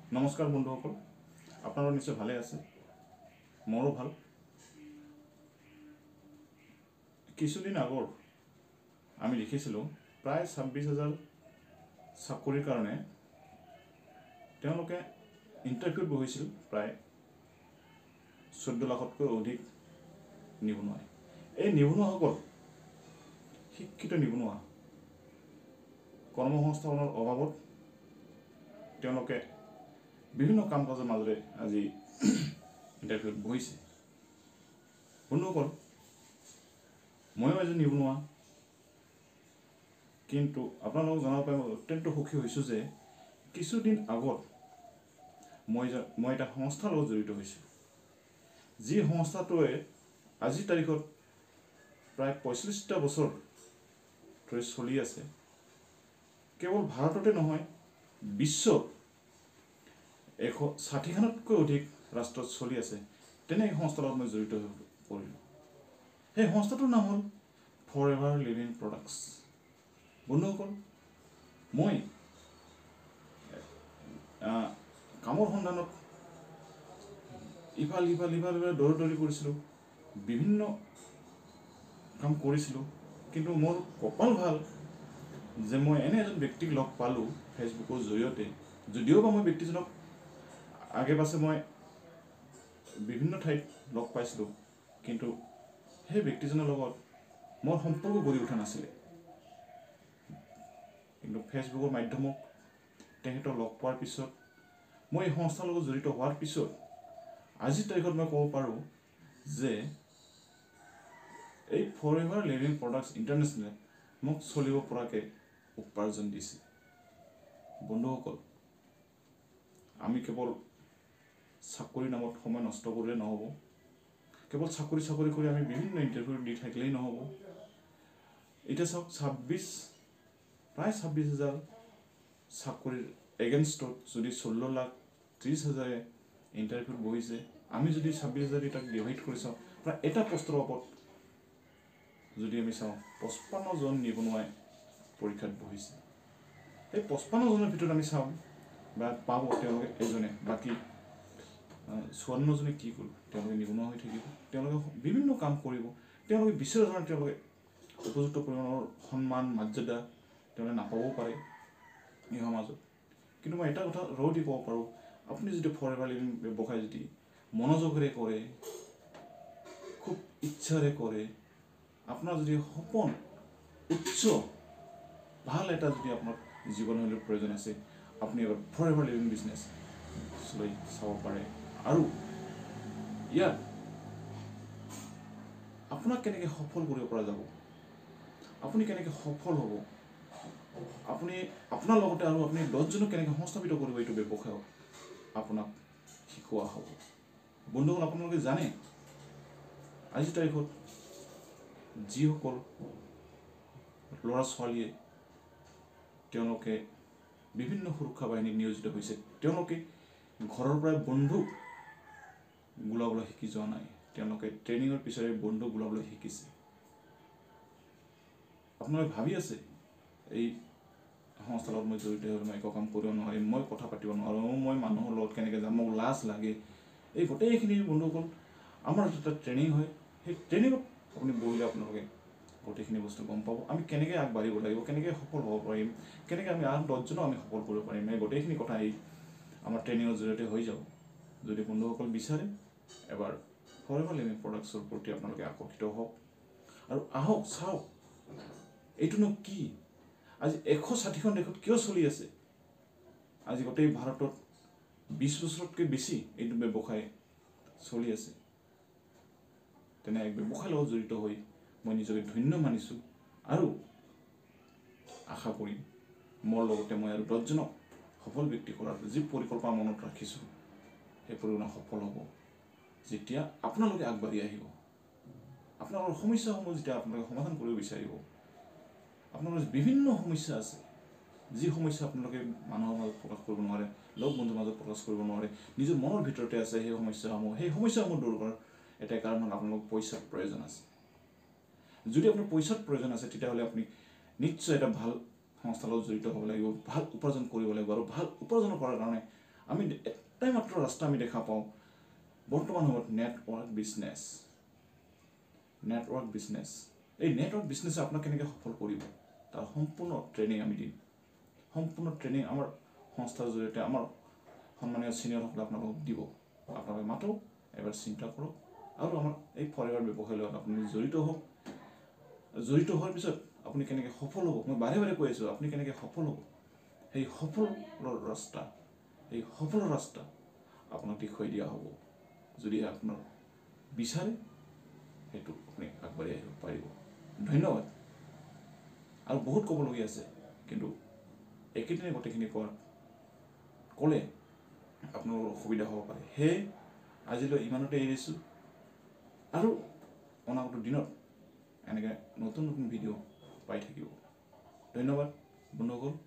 নমস্কাৰ বন্ধুসকল, আপোনালোক নিশ্চয় ভালে আছে, মোৰো ভাল। কিছুদিন আগৰ আমি লিখিছিলোঁ প্ৰায় 26,000 চাকৰিৰ কাৰণে তেওঁলোকে ইণ্টাৰভিউত বহিছিল প্ৰায় 14 লাখতকৈ অধিক নিবনুৱাই। এই নিবনুৱাসকল শিক্ষিত নিবনুৱা, কৰ্মসংস্থাপনৰ অভাৱত তেওঁলোকে বিভিন্ন কাম কাজৰ মাজেৰে আজি ইণ্টাৰভিউত বহিছে। বন্ধুসকল, ময়ো এজন নিবনুৱা, কিন্তু আপোনালোকক জনাব পাই মই অত্যন্ত সুখী হৈছোঁ যে কিছুদিন আগত মই এটা সংস্থাৰ লগত জড়িত হৈছোঁ, যি সংস্থাটোৱে আজিৰ তাৰিখত প্ৰায় 45টা বছৰ ধৰি চলি আছে। কেৱল ভাৰততে নহয়, বিশ্বত 160খনতকৈ অধিক ৰাষ্ট্ৰত চলি আছে। তেনে সংস্থাৰ লগত মই জড়িত হৈ পৰিলোঁ। সেই সংস্থাটোৰ নাম হ'ল ফৰএভাৰ লিভিং প্ৰডাক্টছ। বন্ধুসকল, মই কামৰ সন্ধানত ইফাল সিফাল দৌৰি কৰিছিলোঁ, বিভিন্ন কাম কৰিছিলোঁ, কিন্তু মোৰ কপাল ভাল যে মই এনে এজন ব্যক্তিক লগ পালোঁ ফেচবুকৰ জৰিয়তে। যদিও বা মই ব্যক্তিজনক আগে পাছে মই বিভিন্ন ঠাইত লগ পাইছিলোঁ, কিন্তু সেই ব্যক্তিজনৰ লগত মোৰ সম্পৰ্ক গঢ়ি উঠা নাছিলে। কিন্তু ফেচবুকৰ মাধ্যমত তেখেতক লগ পোৱাৰ পিছত, মই এই সংস্থাৰ লগত জড়িত হোৱাৰ পিছত আজিৰ তাৰিখত মই ক'ব পাৰোঁ যে এই ফৰএভাৰ লিভিং প্ৰডাক্টছ ইণ্টাৰনেশ্যনেলে মোক চলিব পৰাকৈ উপাৰ্জন দিছে। বন্ধুসকল, আমি কেৱল চাকৰি নামত সময় নষ্ট কৰিলে নহ'ব, কেৱল চাকৰি কৰি আমি বিভিন্ন ইণ্টাৰভিউ দি থাকিলেই নহ'ব। এতিয়া চাওক, প্ৰায় 26,000 চাকৰিৰ এগেইনষ্টত যদি 16,30,000 ইণ্টাৰভিউত বহিছে, আমি যদি 26,000 তাক ডিভাইড কৰি চাওঁ, প্ৰায় এটা পষ্টৰ ওপৰত যদি আমি চাওঁ 55জন নিবনুৱাই পৰীক্ষাত বহিছে। সেই 55জনৰ ভিতৰত আমি চাওঁ বা পাব তেওঁলোকে এজনে, বাকী 54জনে কি কৰিব? তেওঁলোকে নিবনুৱা হৈ থাকিব, তেওঁলোকে বিভিন্ন কাম কৰিব, তেওঁলোকে বিচৰা ধৰণে তেওঁলোকে উপযুক্ত পৰিমাণৰ সন্মান মৰ্যাদা তেওঁলোকে নাপাবও পাৰে এই সমাজত। কিন্তু মই এটা কথা দি ক'ব পাৰোঁ, আপুনি যদি ফৰএভাৰ লিভিং ব্যৱসায় যদি মনোযোগেৰে কৰে, খুব ইচ্ছাৰে কৰে, আপোনাৰ যদি সপোন উচ্চ ভাল এটা যদি আপোনাৰ জীৱনশৈলীৰ প্ৰয়োজন আছে, আপুনি এবাৰ ফৰএভাৰ লিভিং বিজনেছ লৈ চাব পাৰে। আৰু ইয়াত আপোনাক কেনেকৈ সফল কৰিব পৰা যাব, আপুনি কেনেকৈ সফল হ'ব, আপুনি আপোনাৰ লগতে আৰু আপুনি 10জনক কেনেকৈ সংস্থাপিত কৰিব এইটো ব্যৱসায়ত আপোনাক শিকোৱা হ'ব। বন্ধুসকল, আপোনালোকে জানে আজিৰ তাৰিখত যিসকল ল'ৰা ছোৱালীয়ে তেওঁলোকে বিভিন্ন সুৰক্ষা বাহিনীত নিয়োজিত হৈছে, তেওঁলোকে ঘৰৰ পৰাই বন্দুক গোলাবলৈ শিকি যোৱা নাই, তেওঁলোকে ট্ৰেইনিঙৰ পিছৰে বন্দুক গোলাবলৈ শিকিছে। আপোনালোকে ভাবি আছে এই সংস্থাৰ লগত মই জড়িত হৈ মই একো কাম কৰিব নোৱাৰিম, মই কথা পাতিব নোৱাৰোঁ, মই মানুহৰ লগত কেনেকৈ যাম, মোক লাজ লাগে। এই গোটেইখিনি বন্ধুসকল আমাৰ এটা ট্ৰেইনিং হয়, সেই ট্ৰেইনিঙত আপুনি বহিলে আপোনালোকে গোটেইখিনি বস্তু গম পাব। আমি কেনেকৈ আগবাঢ়িব লাগিব, কেনেকৈ সফল হ'ব পাৰিম, কেনেকৈ আমি আন 10জনক আমি সফল কৰিব পাৰিম, এই গোটেইখিনি কথা এই আমাৰ ট্ৰেইনিঙৰ জৰিয়তে হৈ যাব। যদি বন্ধুসকল বিচাৰে, এবাৰ ফৰএভাৰ লিভিং প্ৰডাক্টছৰ প্ৰতি আপোনালোকে আকৰ্ষিত হওক আৰু আহক চাওক এইটোনো কি, আজি 160খন দেশত কিয় চলি আছে। আজি গোটেই ভাৰতত 20 বছৰতকৈ বেছি এইটো ব্যৱসায় চলি আছে। তেনে এক ব্যৱসায়ৰ লগত জড়িত হৈ মই নিজকে ধন্য মানিছোঁ আৰু আশা কৰিম মোৰ লগতে মই আৰু 10জনক সফল ব্যক্তি কৰাৰ যি পৰিকল্পনা মনত ৰাখিছোঁ, সেই পৰিকল্পনা সফল হ'ব যেতিয়া আপোনালোকে আগবাঢ়ি আহিব। আপোনালোকৰ সমস্যাসমূহ যেতিয়া আপোনালোকে সমাধান কৰিব বিচাৰিব, আপোনালোকৰ বিভিন্ন সমস্যা আছে, যি সমস্যা আপোনালোকে মানুহৰ মাজত প্ৰকাশ কৰিব নোৱাৰে, লগ বন্ধুৰ মাজত প্ৰকাশ কৰিব নোৱাৰে, নিজৰ মনৰ ভিতৰতে আছে সেই সমস্যাসমূহ দূৰ কৰাৰ এটাই কাৰণ হ'ল আপোনালোকক পইচাৰ প্ৰয়োজন আছে। যদি আপোনাৰ পইচাৰ প্ৰয়োজন আছে, তেতিয়াহ'লে আপুনি নিশ্চয় এটা ভাল সংস্থাৰ লগত জড়িত হ'ব লাগিব, ভাল উপাৰ্জন কৰিব লাগিব, আৰু ভাল উপাৰ্জন কৰাৰ কাৰণে আমি এটাই মাত্ৰ ৰাস্তা আমি দেখা পাওঁ বৰ্তমান সময়ত নেটৱৰ্ক বিজনেছ এই নেটৱৰ্ক বিজনেছে আপোনাক কেনেকৈ সফল কৰিব তাৰ সম্পূৰ্ণ ট্ৰেইনিং আমি দিম সম্পূৰ্ণ ট্ৰেইনিং আমাৰ সংস্থাৰ জৰিয়তে আমাৰ সন্মানীয় ছিনিয়ৰসকলে আপোনালোকক দিব আপোনালোকে মাতক এবাৰ চিন্তা কৰক আৰু আমাৰ এই ফৰেভাৰ ব্যৱসায়ৰ লগত আপুনি জড়িত হোৱাৰ পিছত আপুনি কেনেকৈ সফল হ'ব মই বাৰে বাৰে কৈ আছোঁ আপুনি কেনেকৈ সফল হ'ব সেই সফল ৰাস্তা আপোনাক দেখুৱাই দিয়া হ'ব যদি আপোনাৰ বিচাৰে সেইটো আপুনি আগবাঢ়ি আহিব পাৰিব ধন্যবাদ আৰু বহুত ক'বলগীয়া আছে কিন্তু একেদিনাই গোটেইখিনি ক'লে আপোনালোকৰ অসুবিধা হ'ব পাৰে সেয়ে আজিলৈ ইমানতে এৰিছোঁ আৰু অনাগত দিনত এনেকৈ নতুন ভিডিঅ' পাই থাকিব ধন্যবাদ বন্ধুসকল